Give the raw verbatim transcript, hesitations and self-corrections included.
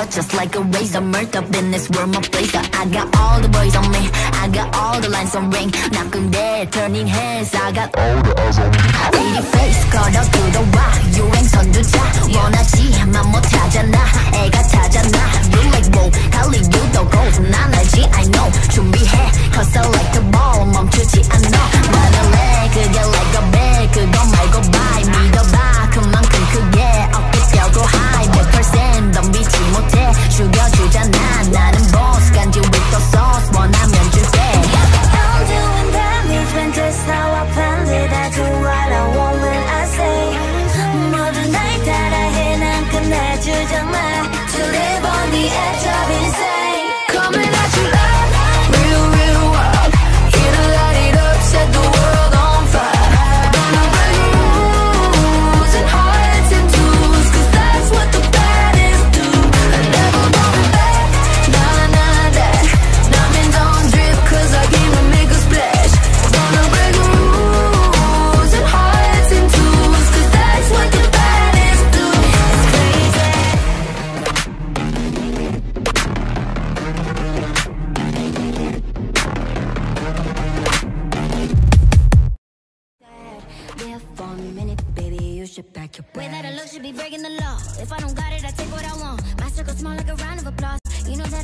cut just like a razor. Murked up in this world, my blazer. I got all the boys on me, I got all the lines on ring. 나끈데 turning heads, I got all the eyes on me. Pretty face 걸어 들어와 유행 선두자. 원하지만 못하잖아 애가 타잖아. You like wow 할리우드도 go 난 알지 I know. 준비해 cause I like the ball 멈추지 않아. 나는 내 그게 like a bag 그거 말고 bye. 믿어봐 그만큼 크게 어깨 펴고 high. 백 퍼센트 덤비지 못해 죽여주잖아. 나는 boss 간지 with the sauce 원하면 줄게. I'm doing damage when just how I planned it. I do what I want when I say. 모두 날 따라해 난 끝내주잖아. To live on the edge of insane. Coming at you loud, real, real wild. Here to light it up, set the world on fire. Gonna break rules and hearts and tools, cause that's what the baddest do. I never going back, nah, nah, that. Diamonds on drip, cause I came to make a splash. Gonna break rules and hearts and tools, cause that's what the baddest do. It's crazy. Live for a minute, baby, you should pack your bags. Way that I look should be breaking the law. If I don't got it, I take what I want. My circle small like a round of applause. You know that